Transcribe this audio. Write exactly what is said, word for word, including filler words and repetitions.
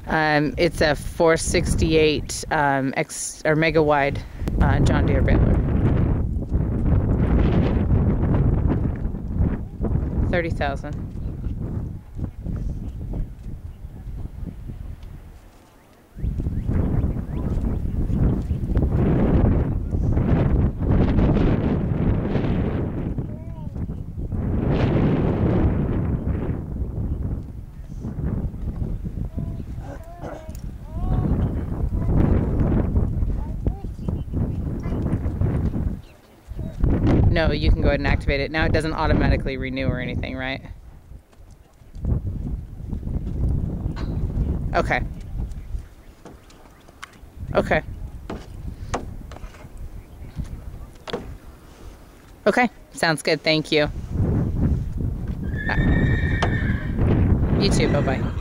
Um, it's a four sixty-eight um, X or mega wide uh, John Deere baler. thirty thousand. No, you can go ahead and activate it. Now it doesn't automatically renew or anything, right? Okay. Okay. Okay, sounds good. Thank you. You too. Bye-bye.